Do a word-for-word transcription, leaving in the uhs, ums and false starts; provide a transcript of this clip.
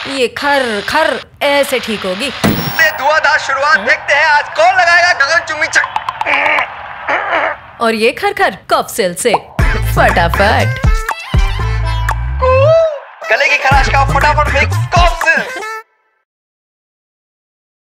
ये खर खर ऐसे ठीक होगी। धुआंधार शुरुआत देखते हैं आज कौन लगाएगा गगनचुंबी छक्का। और ये खर खर कॉफसिल से फटाफट। गले की खराश का फटाफट फिक्स कॉफसिल।